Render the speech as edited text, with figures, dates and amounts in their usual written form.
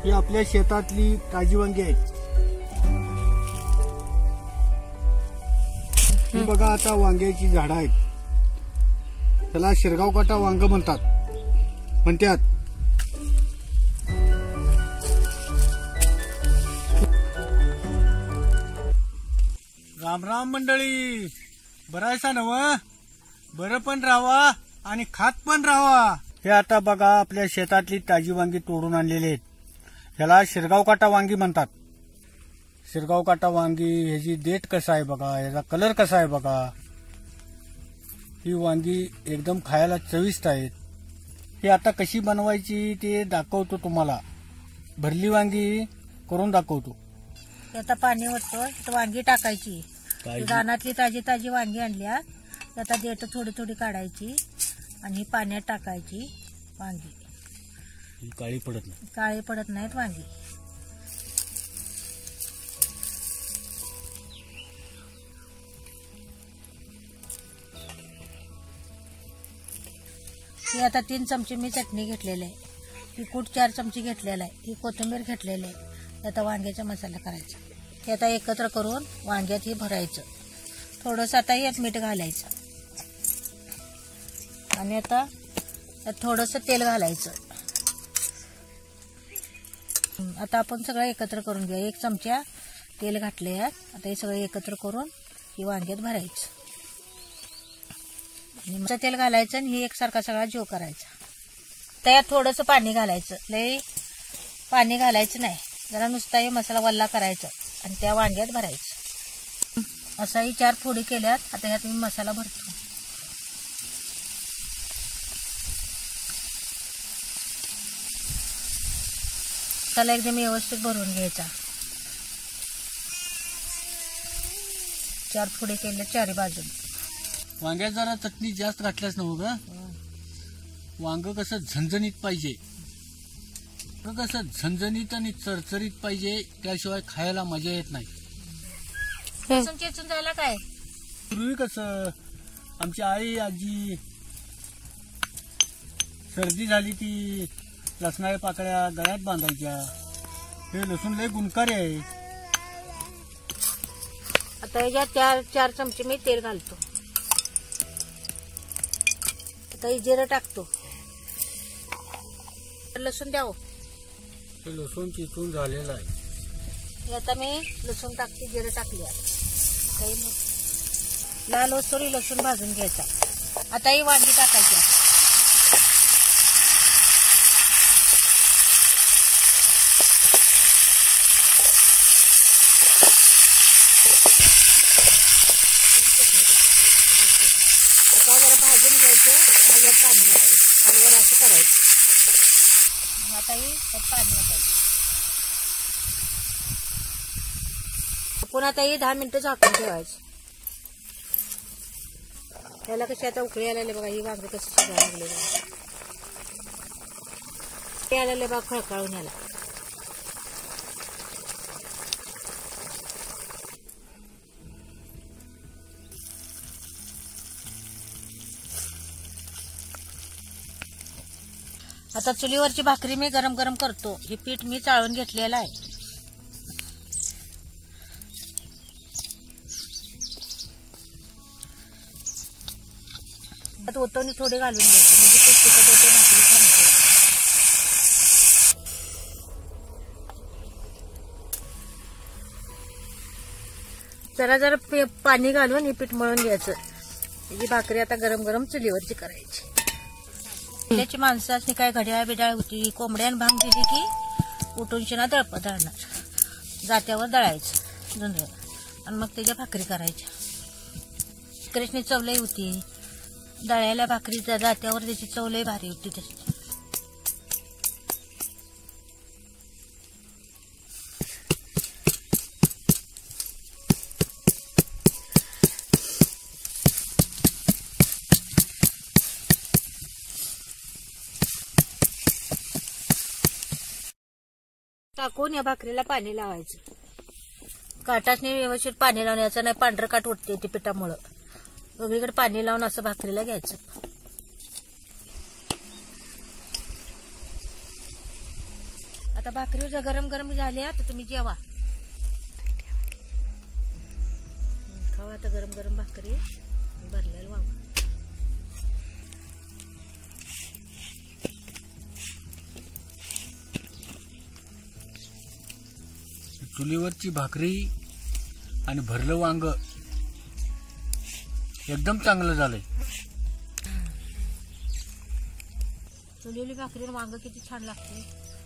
ही आपल्या शेतातली ताजी वांगी आहेत। ही बघा आता वांग्याची झाडं आहेत, त्याला शिरगाव काटा वांग म्हणतात। राम राम मंडळी, बरायसा नव, बरं पण राहावा आणि खात पण राहावा। हे आता बघा आपल्या शेतातली ताजी वांगी तोडून आणलेली आहेत, ह्याला शिरगाव काटा वांगी म्हणतात। शिरगाव काटा वांगी, ह्याची देठ कसा आहे बघा, ह्याचा कलर कसा आहे बघा। ही वांगी एकदम खायला चविष्ट आहेत। ही आता कशी बनवायची ते दाखवतो तुम्हाला, भरली वांगी करून दाखवतो। आता पाणी ओततो, वांगी टाकायची, रानातली ताजी ताजी वांगी आणल्या, आता देठ थोडी थोडी काढायची आणि ही पाण्यात टाकायची वांगी। काळी पडत नाही, काळी पडत नाहीत वांगी। ही आता 3 चमचे मी चटणी घेतलेली आहे, ही कूट 4 चमचे घेतलेला आहे, ही कोथिंबीर घेतलेली आहे। आता वांग्याचा मसाला करायचा, हे आता एकत्र करून वांग्यात हे भरायचं। थोडंसं आता यात मीठ घालायचं आणि आता त्यात थोडंसं तेल घालायचं। आता आपण सगळं एकत्र करून घेऊया। 1 चमचा तेल घातले यात, आता हे सगळं एकत्र करून ही वांग्यात भरायचं आणि तेल घालायचं आणि ही एकसारखा सगळा जीव करायचा। त्यात थोडंसं पाणी घालायचं, लय पाणी घालायचं नाही, जरा नुसता हे मसाला वल्ला करायचा आणि त्या वांग्यात भरायचं। असाही 4 फोडी केल्यात, आता ह्यात मी मसाला भरतो। मसाला एकदम व्यवस्थित भरून घ्यायचा। 4 फोडी केल्या 4 बाजून। वांग्यात जरा चटणी जास्त घातल्यास नव्हतं का, वांग कसं झणझणीत पाहिजे, कसं झणझणीत आणि चरचरीत पाहिजे, त्याशिवाय खायला मजा येत नाही। चेचून झाला काय, पूर्वी कसं आमची आई आजी सर्दी झाली की लसणाच्या पाकळ्या गळ्यात बांधायच्या। हे लसूण लय गुणकारी आहे। आता याच्यात 4 चमचे मी तेल घालतो, आता जिरं टाकतो, लसूण द्यावं। हे लसूण चिचून झालेलं आहे, आता मी लसूण टाकते, जिरं टाकले, लाल होस्तोरी लसूण भाजून घ्यायचा। आता ही वांगी टाकायची, आता जरा भाजून घ्यायचं, त्याच्यात पाणी घालायचं, हलवर असं करायचं। आता ही पाणी घालायचं, पुन्हा आता ही 10 मिनिटं झाकून ठेवायचं। त्याला कशी आता उकळी आलेले बघा, ही वांगी कशी शिजायला लागले बघा, ते आलेले बघा खळखळून याला। आता चुलीवरची भाकरी मी गरम गरम करतो, हे पीठ मी चाळून घेतलेलं आहे। आता ओतवणी थोडे घालून घ्यायचे, म्हणजे पीठ तिखट होते, भाकरी छान होते। जरा जरा पाणी घालून हे पीठ मळून घ्यायचं। ही भाकरी आता गरम गरम चुलीवरची करायची। त्याची माणसं असली काय घड्याळ बिडाळ होती, कोंबड्यान भांग दिली की उठून शिना दळप दळणार, जात्यावर दळायचं जुंजळ आणि मग त्याच्या भाकरी करायच्या। कृष्णी चवलई होती, दळ्याला भाकरी जात्यावर त्याची चवलई भारी होती त्याची। टाकून या भाकरीला पाणी लावायचं, काटाने व्यवस्थित पाणी लावण्याचं नाही, पांढरं काट उठते ते पिठामुळं। सगळीकडे पाणी लावून असं भाकरीला घ्यायचं। आता भाकरी गरम गरम झाल्या तर तुम्ही जेवा. खावा आता गरम गरम भाकरी भरलेलं वांग. चुलीवरची भाकरी आणि भरलं वांग एकदम चांगलं झालंय. चुलीवली भाकरी वांग किती छान लागते.